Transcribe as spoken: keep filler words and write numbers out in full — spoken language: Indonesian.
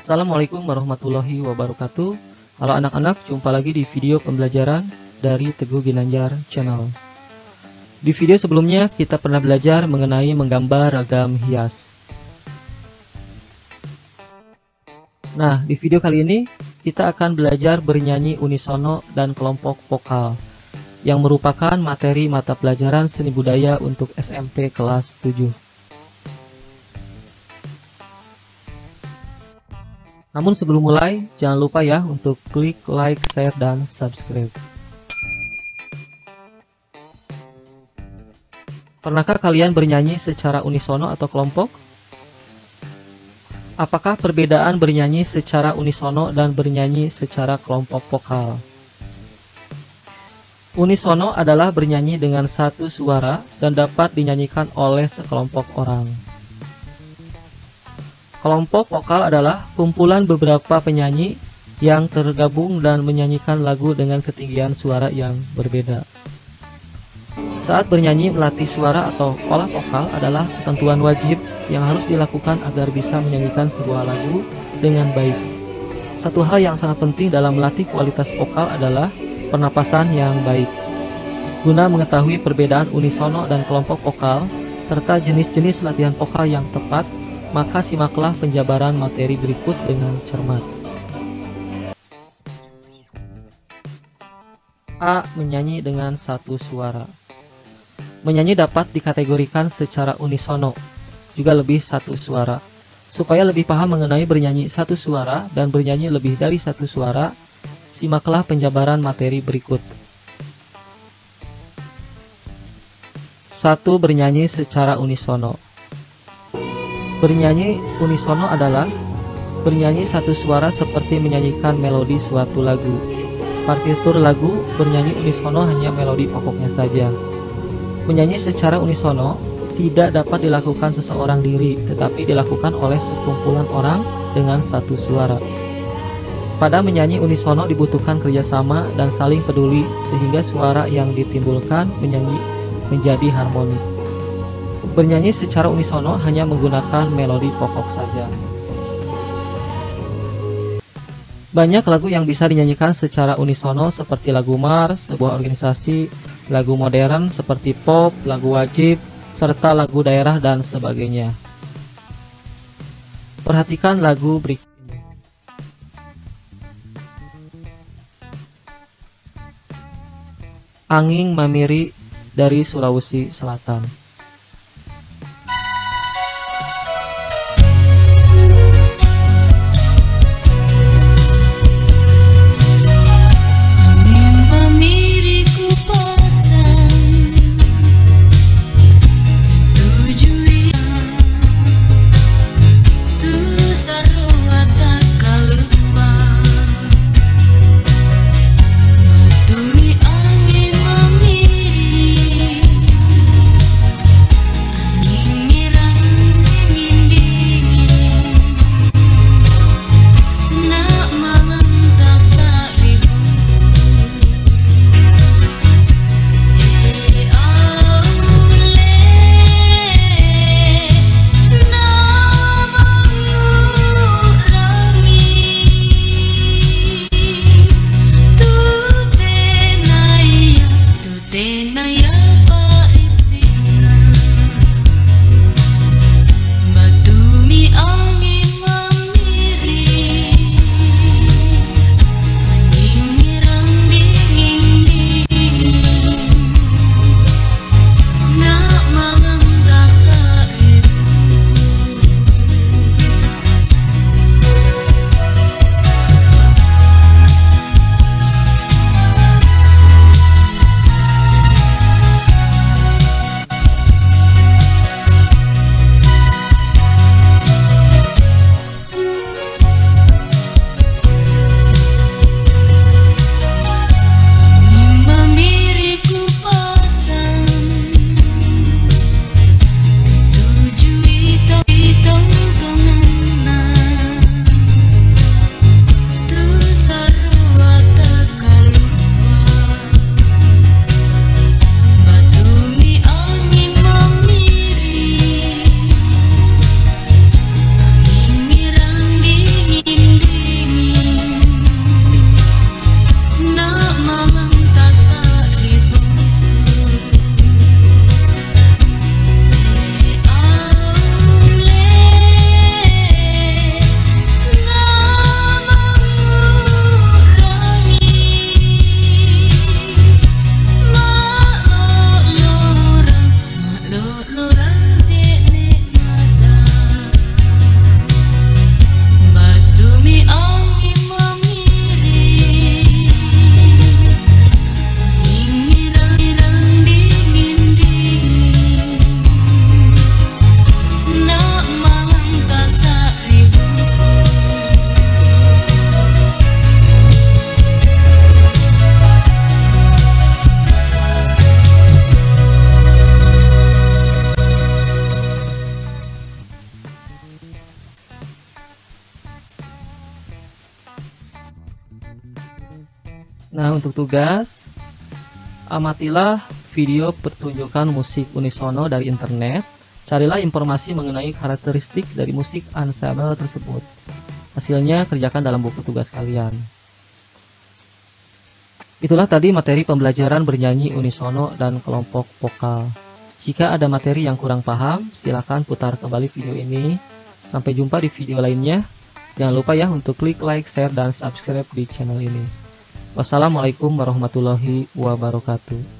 Assalamualaikum warahmatullahi wabarakatuh. Halo anak-anak, jumpa lagi di video pembelajaran dari Teguh Ginanjar Channel. Di video sebelumnya kita pernah belajar mengenai menggambar ragam hias. Nah, di video kali ini kita akan belajar bernyanyi unisono dan kelompok vokal yang merupakan materi mata pelajaran seni budaya untuk S M P kelas tujuh. Namun sebelum mulai, jangan lupa ya untuk klik like, share, dan subscribe. Pernahkah kalian bernyanyi secara unisono atau kelompok? Apakah perbedaan bernyanyi secara unisono dan bernyanyi secara kelompok vokal? Unisono adalah bernyanyi dengan satu suara dan dapat dinyanyikan oleh sekelompok orang. Kelompok vokal adalah kumpulan beberapa penyanyi yang tergabung dan menyanyikan lagu dengan ketinggian suara yang berbeda. Saat bernyanyi, melatih suara atau olah vokal adalah ketentuan wajib yang harus dilakukan agar bisa menyanyikan sebuah lagu dengan baik. Satu hal yang sangat penting dalam melatih kualitas vokal adalah pernapasan yang baik. Guna mengetahui perbedaan unisono dan kelompok vokal, serta jenis-jenis latihan vokal yang tepat, maka simaklah penjabaran materi berikut dengan cermat. A. Menyanyi dengan satu suara. Menyanyi dapat dikategorikan secara unisono, juga lebih satu suara. Supaya lebih paham mengenai bernyanyi satu suara dan bernyanyi lebih dari satu suara, simaklah penjabaran materi berikut. satu. Bernyanyi secara unisono. Bernyanyi unisono adalah bernyanyi satu suara seperti menyanyikan melodi suatu lagu. Partitur lagu bernyanyi unisono hanya melodi pokoknya saja. Menyanyi secara unisono tidak dapat dilakukan seseorang diri, tetapi dilakukan oleh sekumpulan orang dengan satu suara. Pada menyanyi unisono dibutuhkan kerjasama dan saling peduli sehingga suara yang ditimbulkan menyanyi menjadi harmoni. Bernyanyi secara unisono hanya menggunakan melodi pokok saja. Banyak lagu yang bisa dinyanyikan secara unisono seperti lagu mars, sebuah organisasi, lagu modern seperti pop, lagu wajib, serta lagu daerah dan sebagainya. Perhatikan lagu berikut ini. Angin Mamiri dari Sulawesi Selatan. Nah, untuk tugas, amatilah video pertunjukan musik unisono dari internet. Carilah informasi mengenai karakteristik dari musik ensemble tersebut. Hasilnya kerjakan dalam buku tugas kalian. Itulah tadi materi pembelajaran bernyanyi unisono dan kelompok vokal. Jika ada materi yang kurang paham, silakan putar kembali video ini. Sampai jumpa di video lainnya. Jangan lupa ya untuk klik like, share, dan subscribe di channel ini. Wassalamualaikum warahmatullahi wabarakatuh.